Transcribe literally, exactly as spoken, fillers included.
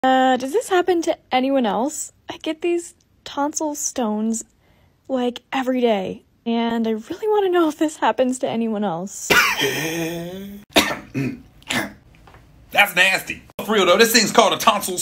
Uh, does this happen to anyone else? I get these tonsil stones, like, every day. And I really want to know if this happens to anyone else. That's nasty. For real though, this thing's called a tonsil